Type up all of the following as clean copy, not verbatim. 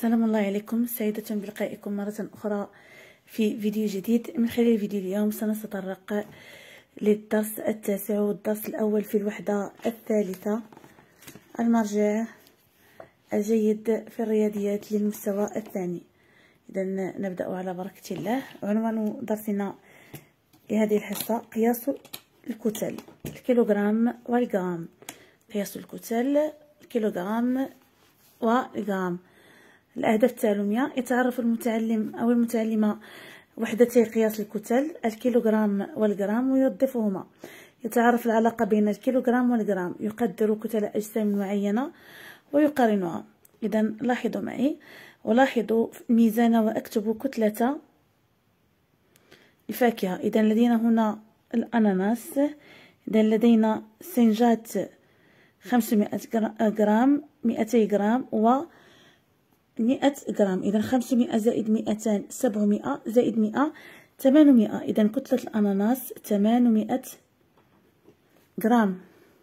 سلام الله عليكم، سعيدة بلقائكم مرة أخرى في فيديو جديد. من خلال فيديو اليوم سنتطرق للدرس التاسع والدرس الأول في الوحدة الثالثة، المرجع الجيد في الرياضيات للمستوى الثاني. إذا نبدأ على بركة الله. عنوان درسنا لهذه الحصة قياس الكتل، الكيلوغرام والجرام. قياس الكتل، الكيلوغرام والجرام. الأهداف التعليمية: يتعرف المتعلم أو المتعلمة وحدتي قياس الكتل الكيلوغرام والجرام ويوظفهما. يتعرف العلاقة بين الكيلوغرام والجرام، يقدر كتل أجسام معينة ويقارنها. إذا لاحظوا معي، ولاحظوا ميزان واكتبوا كتلة الفاكهة. إذا لدينا هنا الأناناس، إذا لدينا سنجات 500 جرام، 200 جرام و 100 جرام. إذا 500 زائد 200 700 زائد 100 800. إذا كتلة الأناناس 800 جرام.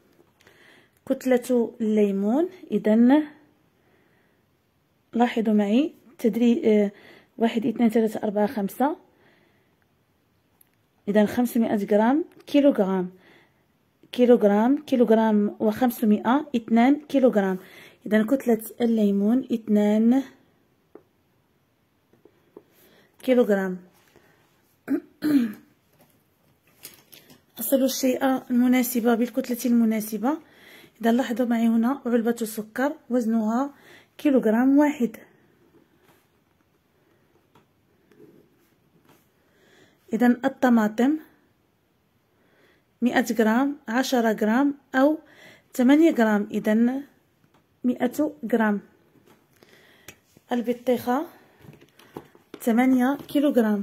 كتلة الليمون، إذا لاحظوا معي تدريج 1 2 3 4 5. إذا 500 جرام كيلوغرام، كيلوغرام و500 2 كيلوغرام. إذا كتلة الليمون 2 كيلوغرام. أصل الشيء المناسبة بالكتلة المناسبة. إذا لاحظوا معي هنا علبة السكر وزنها كيلوغرام واحد. إذا الطماطم 100 جرام، 10 جرام أو 8 جرام. إذا 100 جرام. البطيخة 8 كيلوغرام.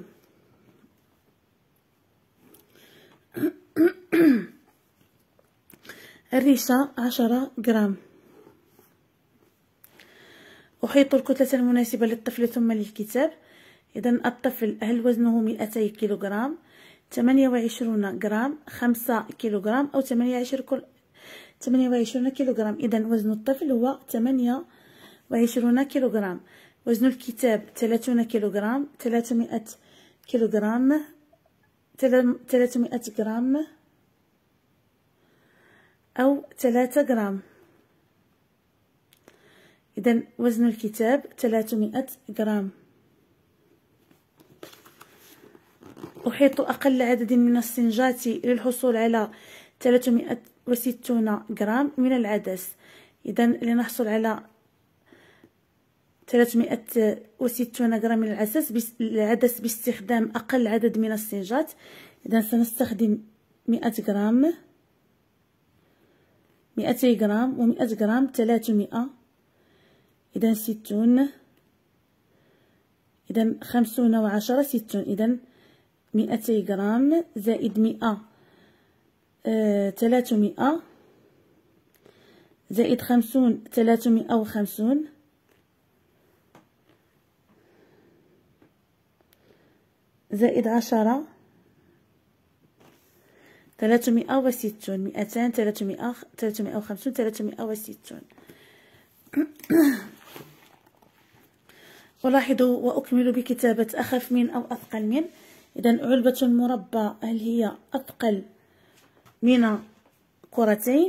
الريشة 10 جرام. أحيط الكتلة المناسبة للطفل ثم للكتاب. إذا الطفل هل وزنه 200 كيلوغرام، 28 جرام، 5 كيلوغرام أو 28 كيلوغرام. إذا وزن الطفل هو 28 كيلوغرام. وزن الكتاب 30 كيلوغرام، 300 كيلوغرام، 300 جرام أو 3 جرام. إذا وزن الكتاب 300 جرام. أحيط أقل عدد من السنجات للحصول على 360 جرام من العدس. إذا لنحصل على 360 جرام من العدس باستخدام أقل عدد من السنجات. إذا سنستخدم 100 جرام، 200 جرام و100 جرام 300. إذا 60. إذا 50 و10 60. إذا 200 جرام زائد 100 300 زائد 50 350 زائد 10 360. 200 300 350 360. ألاحظوا وأكمل بكتابة أخف من أو أثقل من. إذا علبة المربى هل هي أثقل من كرتين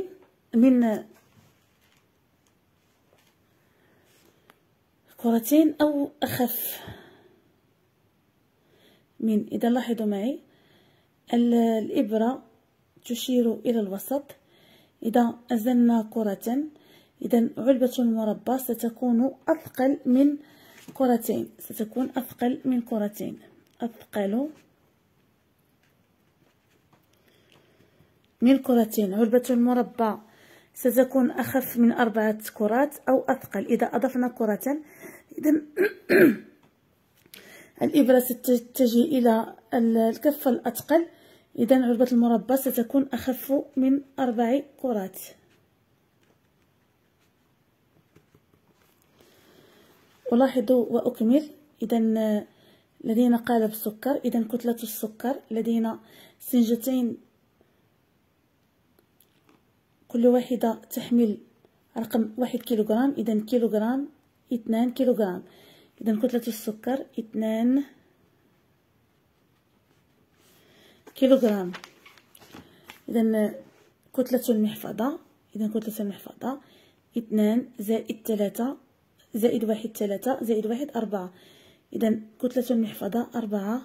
أو أخف من. إذا لاحظوا معي الإبرة تشير إلى الوسط. إذا أزلنا كرة، إذا علبة المربى ستكون أثقل من كرتين، ستكون أثقل من كرتين. أثقل من كرتين. علبة المربى ستكون أخف من 4 كرات أو أثقل. إذا أضفنا كرة، إذا الإبرة ستتجه إلى الكفة الأثقل. إذا علبة المربى ستكون أخف من 4 كرات. ألاحظوا وأكمل. إذا لدينا قالب سكر. إذا كتلة السكر لدينا سنجتين، كل واحدة تحمل رقم 1 كيلوغرام. إذا كيلوغرام 2 كيلوغرام. إذا كتلة السكر 2 كيلوغرام. إذا كتلة المحفظة، كتلة المحفظة 2 زائد 3 زائد 1 3 زائد 1 4. إذا كتلة المحفظة 4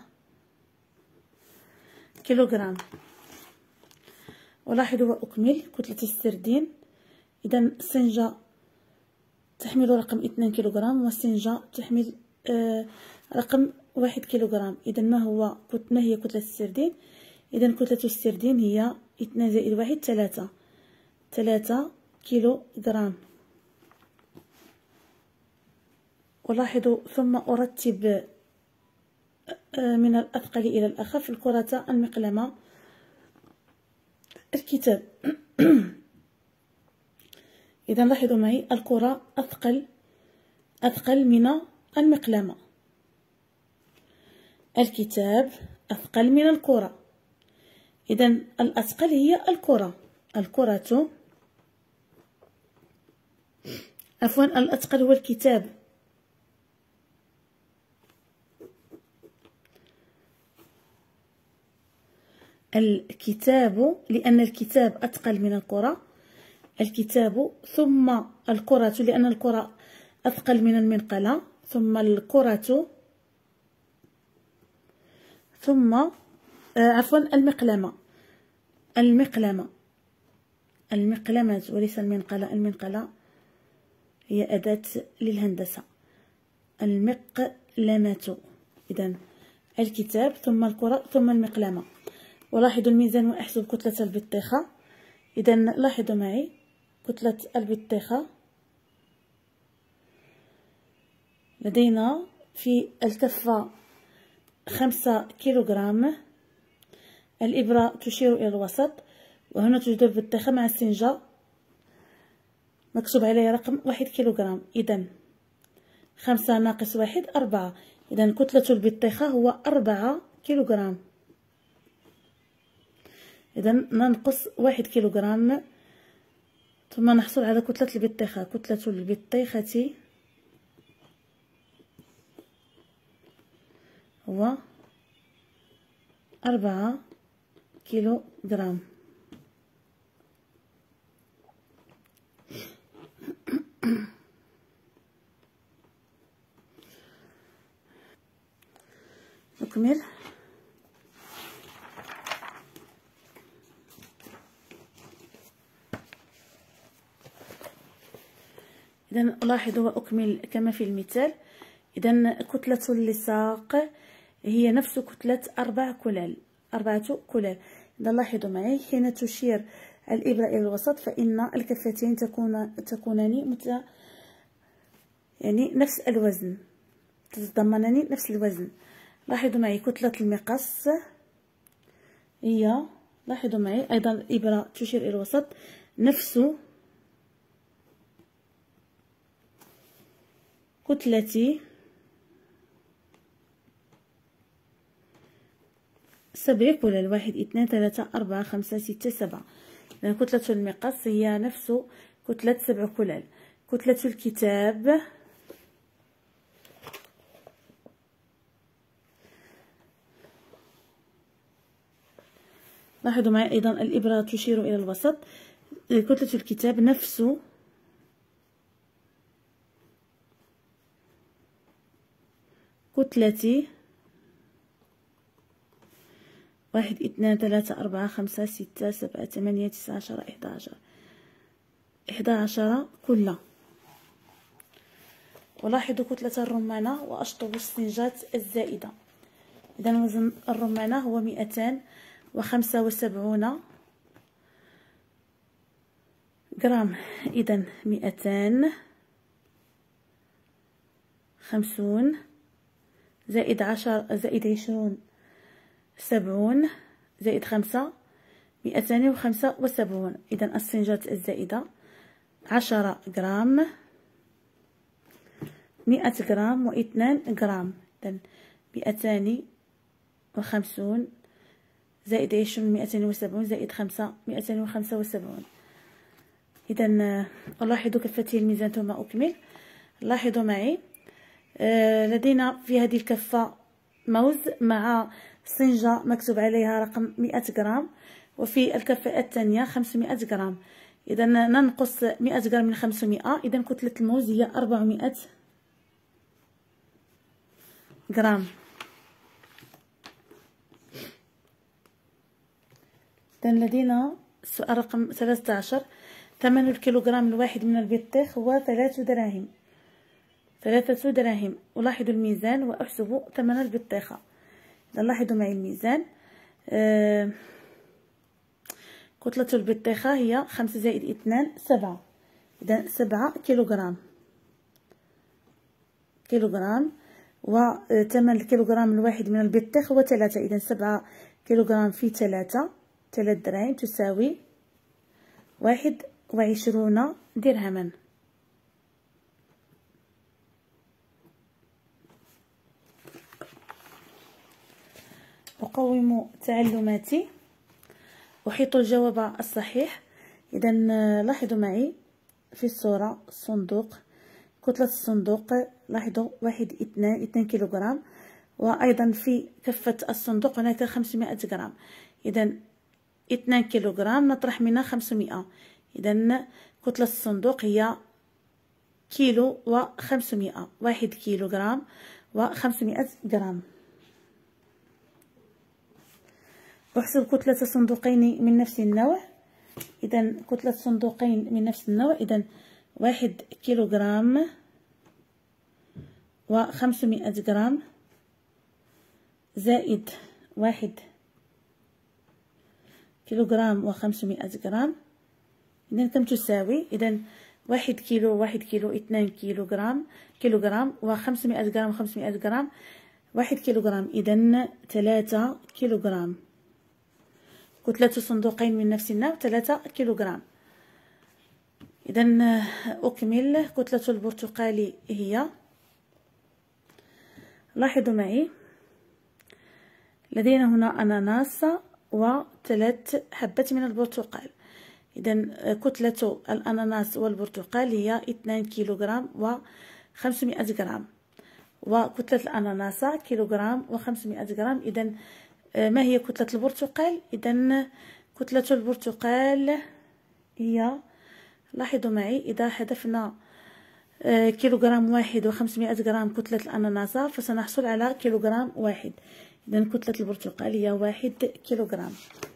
كيلوغرام. ولاحظوا وأكمل كتلة السردين. إذا السنجة تحمل رقم 2 كيلوغرام والسنجة تحمل رقم 1 كيلوغرام. إذا ما هي كتلة السردين؟ إذا كتلة السردين هي 2 زائد 1 3 كيلوغرام. ولاحظوا ثم أرتب من الأثقل إلى الأخف: الكرة، المقلمة، الكتاب. إذا لاحظوا معي الكرة أثقل من المقلمة، الكتاب أثقل من الكرة. إذا الأثقل هي الكرة، الأثقل هو الكتاب. الكتاب، لأن الكتاب أثقل من الكرة، الكتاب ثم الكرة لأن الكرة أثقل من المنقلة، ثم الكرة، ثم المقلمة وليس المنقلة. المنقلة هي أداة للهندسة. المقلمة. إذا الكتاب ثم الكرة ثم المقلمة. ولاحظوا الميزان وأحسب كتلة البطيخة. إذا لاحظوا معي كتلة البطيخة لدينا في الكفة 5 كيلوغرام. الإبرة تشير إلى الوسط، وهنا توجد البطيخة مع السنجة مكتوب عليها رقم 1 كيلوغرام. إذا 5 ناقص 1 4. إذا كتلة البطيخة هو 4 كيلوغرام. إذا ننقص 1 كيلوغرام ثم نحصل على كتلة البطيخة. كتلة البطيخة هو 4 كيلوغرام. نكمل. إذا ألاحظ وأكمل كما في المثال. إذا كتلة اللصاق هي نفس كتلة 4 كلال. إذا لاحظوا معي حين تشير الإبرة إلى الوسط فإن الكفتين تكونان يعني نفس الوزن، تتضمنان نفس الوزن. لاحظوا معي كتلة المقص هي، لاحظوا معي أيضا الإبرة تشير إلى الوسط، نفس كتلة 7 كلال. 1 2 3 4 5 6 7. لأن كتلة المقص هي نفس كتلة 7 كلال. كتلة الكتاب لاحظوا معي أيضا الإبرة تشير إلى الوسط. كتلة الكتاب نفس كتلة 1 2 3 4 5 6 7 8 9 10 11 كلة. ولاحظوا كتلة الرمانة وأشطب السنجات الزائدة. إذا وزن الرمانة هو 275 غرام. إذا 250 زائد 10 زائد 20 70 زائد 5 275. إذا السنجات الزائدة 10 غرام، 100 غرام و2 غرام. إذا 250 زائد 20 270 زائد 5 275. إذا ألاحظ كفتي الميزان ثم أكمل. لاحظوا معي لدينا في هذه الكفة موز مع سنجة مكتوب عليها رقم 100 غرام، وفي الكفة الثانية 500 غرام. إذا ننقص 100 غرام من 500، إذا كتلة الموز هي 400 غرام. إذا لدينا السؤال رقم 13. ثمن الكيلوغرام الواحد من البطيخ هو 3 دراهم. 3 دراهم. ألاحظ الميزان وأحسب ثمن البطيخة. إذا لاحظوا معي الميزان، كتلة البطيخة هي 5 زائد 2 7. إذا 7 كيلوغرام. وثمن الكيلوغرام الواحد من البطيخ هو 3. إذا 7 كيلوغرام في 3 دراهم تساوي 21 درهما. أقوم تعلماتي، أحيط الجواب الصحيح. إذا لاحظوا معي في الصورة الصندوق، كتلة الصندوق لاحظوا 2 كيلوغرام، وأيضا في كفة الصندوق هناك 500 غرام. إذا 2 كيلوغرام نطرح منها 500. إذا كتلة الصندوق هي كيلو و500. 1 كيلوغرام و500 غرام. أحسب كتلة صندوقين من نفس النوع. إذا كتلة صندوقين من نفس النوع، إذا 1 كيلوغرام و500 غرام زائد 1 كيلوغرام و500 غرام. إذا كم تساوي؟ إذا 1 كيلو 2 كيلوغرام و500 غرام و500 غرام 1 كيلوغرام. إذا 3 كيلوغرام. كتلة صندوقين من نفس النوع 3 كيلوغرام. إذا أكمل. كتلة البرتقال هي، لاحظوا معي لدينا هنا أناناس و3 حبات من البرتقال. إذا كتلة الأناناس والبرتقال هي 2 كيلوغرام و500 غرام، وكتلة الأناناس كيلوغرام و500 غرام. إذا ما هي كتلة البرتقال؟ إذا كتلة البرتقال هي، لاحظوا معي إذا حذفنا كيلوغرام واحد و500 غرام كتلة الأناناس فسنحصل على كيلوغرام واحد. إذا كتلة البرتقال هي 1 كيلوغرام.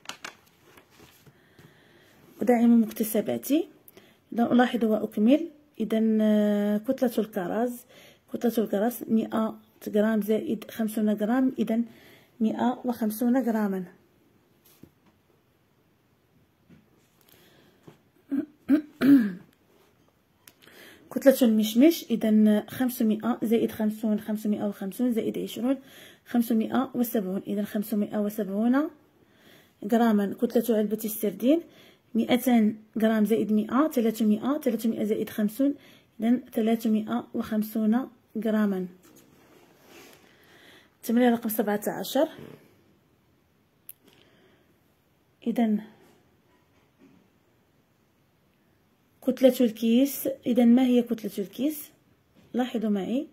أدعم مكتسباتي. إذا ألاحظ وأكمل. إذا كتلة الكرز 100 غرام زائد 50 غرام، إذا 150 غراما. كتلة المشمش، إذا 500 زائد 50 550 زائد 20 570. إذا 570 غراما. كتلة علبة السردين 200 غرام زائد 100 300 زائد 50. إذا 350 غراما. التمرين رقم 17. إذا كتلة الكيس. إذا ما هي كتلة الكيس؟ لاحظوا معي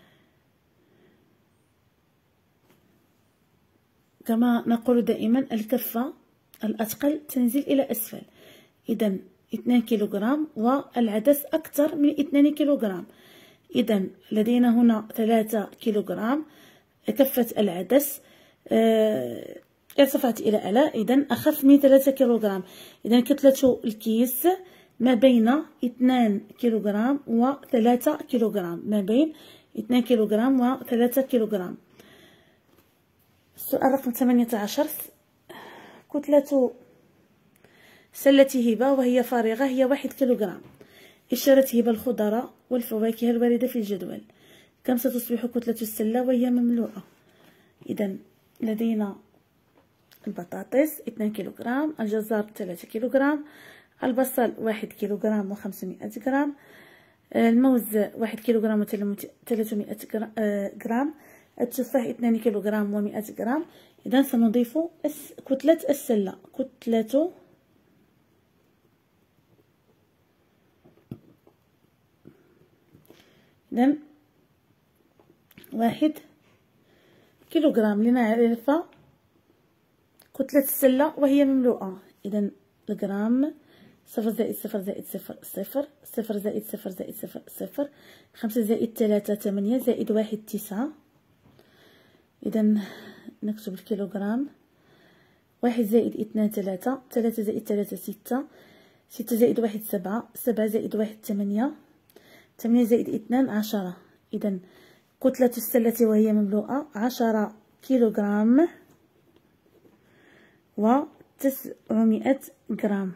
كما نقول دائما الكفة الأثقل تنزل إلى أسفل. إذا 2 كيلوغرام والعدس أكثر من 2 كيلوغرام. إذا لدينا هنا 3 كيلوغرام. كفة العدس ارتفعت إلى أعلى، إذا أخف من 3 كيلوغرام. إذا كتلة الكيس ما بين 2 كيلوغرام و 3 كيلوغرام. ما بين 2 كيلوغرام و 3 كيلوغرام. السؤال رقم 18. كتلة سلة هبة وهي فارغة هي 1 كيلوغرام. اشترت هبة الخضر والفواكه الواردة في الجدول. كم ستصبح كتلة السلة وهي مملوءة؟ إذا لدينا البطاطس 2 كيلوغرام، الجزر 3 كيلوغرام، البصل 1 كيلوغرام و500 غرام، الموز 1 كيلوغرام و300 غرام، التفاح 2 كيلوغرام و100 غرام. إذا سنضيف كتلة السلة. إذن 1 كيلوغرام لنعرف كتلة السلة وهي مملوءة. إذن الجرام 0 زائد 0 زائد 0 0 0 زائد 0 زائد 0 0 5 زائد 3 8 زائد 1 9. إذن نكتب الكيلوغرام. 1 زائد 2 3 3 زائد 3 6 6 زائد 1 7 7 زائد 1 8 8 زائد 2 10. إذن كتلة السلة وهي مملوءة 10 كيلوغرام و900 جرام.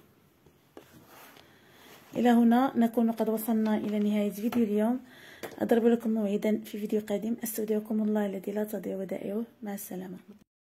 إلى هنا نكون قد وصلنا إلى نهاية فيديو اليوم. أضرب لكم موعدا في فيديو قادم. أستودعكم الله الذي لا تضيع ودائعه. مع السلامة.